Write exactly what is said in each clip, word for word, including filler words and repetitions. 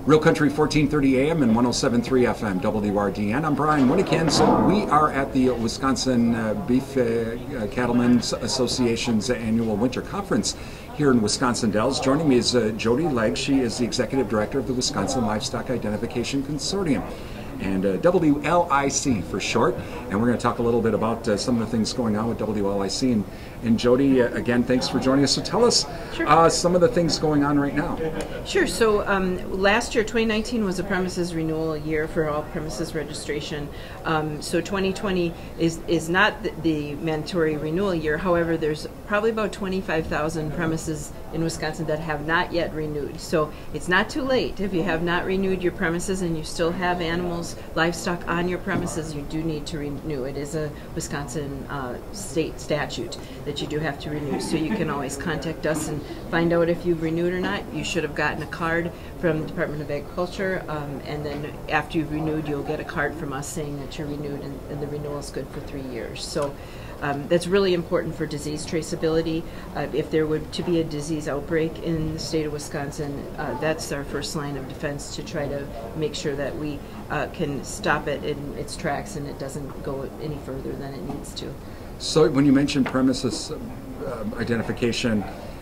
Real Country fourteen thirty A M and one oh seven point three F M, W R D N. I'm Brian Wlic. So we are at the Wisconsin uh, Beef uh, Cattlemen's Association's annual winter conference here in Wisconsin Dells. Joining me is uh, Judy Legge. She is the executive director of the Wisconsin Livestock Identification Consortium, and uh, W L I C for short. And we're going to talk a little bit about uh, some of the things going on with W L I C. And, and Jody, uh, again, thanks for joining us. So tell us Sure. uh, some of the things going on right now. Sure. So um, last year, twenty nineteen, was a premises renewal year for all premises registration. Um, so twenty twenty is, is not the, the mandatory renewal year. However, there's probably about twenty-five thousand premises in Wisconsin that have not yet renewed. So it's not too late. If you have not renewed your premises and you still have animals, livestock on your premises, you do need to renew. It is a Wisconsin uh, state statute that you do have to renew. So you can always contact us and find out if you've renewed or not. You should have gotten a card from the Department of Agriculture, um, and then after you've renewed, you'll get a card from us saying that you're renewed, and, and the renewal is good for three years. So um, that's really important for disease traceability. Uh, if there were to be a disease outbreak in the state of Wisconsin, uh, that's our first line of defense, to try to make sure that we uh, can stop it in its tracks and it doesn't go any further than it needs to. So when you mention premises uh, identification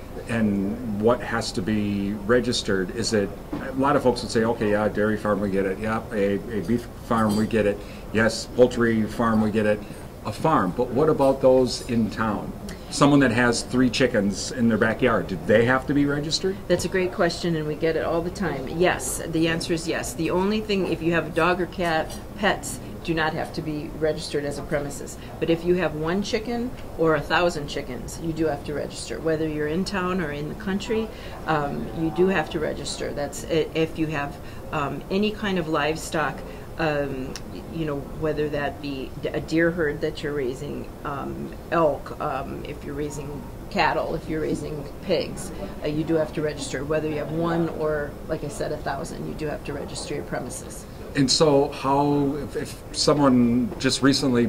and what has to be registered, is it, a lot of folks would say, okay, yeah, dairy farm, we get it. Yeah, a, a beef farm, we get it. Yes, poultry farm, we get it. A farm, but what about those in town? Someone that has three chickens in their backyard, do they have to be registered? That's a great question, and we get it all the time. Yes, the answer is yes. The only thing, if you have a dog or cat, pets do not have to be registered as a premises. But if you have one chicken or a thousand chickens, you do have to register. Whether you're in town or in the country, um, you do have to register. That's if you have um, any kind of livestock. Um, you know, whether that be a deer herd that you're raising, um, elk, um, if you're raising cattle, if you're raising pigs, uh, you do have to register. Whether you have one or, like I said, a thousand, you do have to register your premises. And so how, if, if someone just recently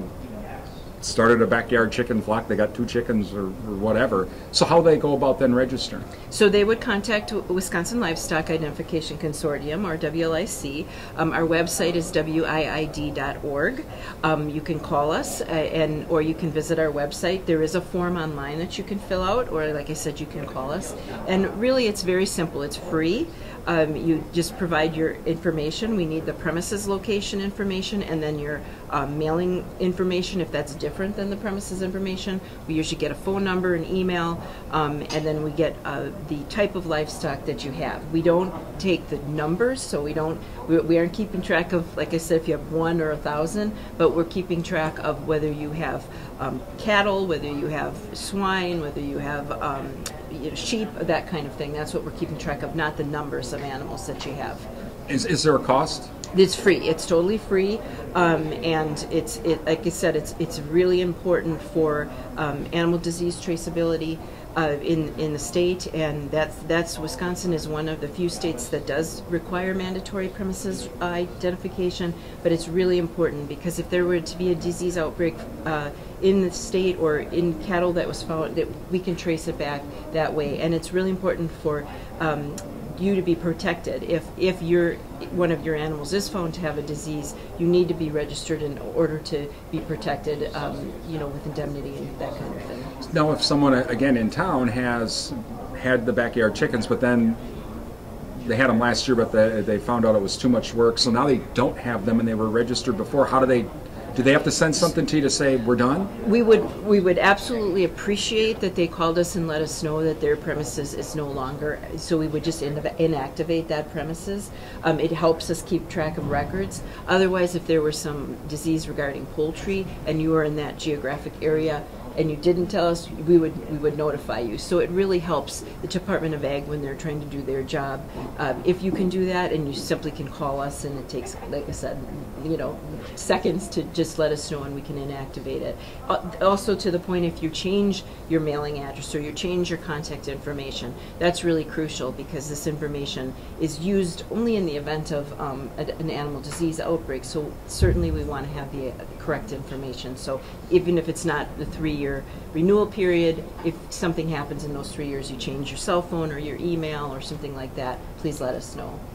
started a backyard chicken flock, they got two chickens or, or whatever, so how they go about then registering? So they would contact Wisconsin Livestock Identification Consortium, or W L I C. Um, our website is W I I D dot org. Um, you can call us, uh, and or you can visit our website. There is a form online that you can fill out, or like I said, you can call us. And really, it's very simple. It's free. Um, you just provide your information. We need the premises location information, and then your um, mailing information if that's different than the premises information. We usually get a phone number, an email, um, and then we get uh, the type of livestock that you have. We don't take the numbers, so we don't we, we aren't keeping track of, like I said, if you have one or a thousand, but we're keeping track of whether you have um, cattle, whether you have swine, whether you have um, you know, sheep, that kind of thing. That's what we're keeping track of, not the numbers of animals that you have. Is, is there a cost? It's free. It's totally free, um, and it's it, like I said, it's it's really important for um, animal disease traceability uh, in in the state, and that's that's Wisconsin is one of the few states that does require mandatory premises identification. But it's really important, because if there were to be a disease outbreak uh, in the state or in cattle that was found, that we can trace it back that way, and it's really important for Um, you to be protected. If if your one of your animals is found to have a disease, you need to be registered in order to be protected, um, you know, with indemnity and that kind of thing. Now, if someone, again, in town has had the backyard chickens, but then they had them last year, but they, they found out it was too much work, so now they don't have them and they were registered before, how do they, do they have to send something to you to say, we're done? We would we would absolutely appreciate that they called us and let us know that their premises is no longer, so we would just in, inactivate that premises. Um, it helps us keep track of records. Otherwise, if there were some disease regarding poultry and you were in that geographic area and you didn't tell us, we would we would notify you. So it really helps the Department of Ag when they're trying to do their job. Um, if you can do that, and you simply can call us, and it takes, like I said, you know, seconds to just let us know, and we can inactivate it. Also, to the point, if you change your mailing address or you change your contact information, that's really crucial, because this information is used only in the event of um, a, an animal disease outbreak. So certainly we want to have the uh, correct information. So even if it's not the three-year renewal period, if something happens in those three years, you change your cell phone or your email or something like that, please let us know.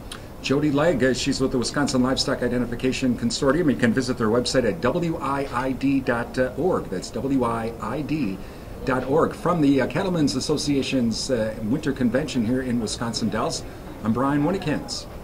Judy Legge, she's with the Wisconsin Livestock Identification Consortium. You can visit their website at W I I D dot org. That's W I I D dot org. From the uh, Cattlemen's Association's uh, Winter Convention here in Wisconsin Dells, I'm Brian Winnikins.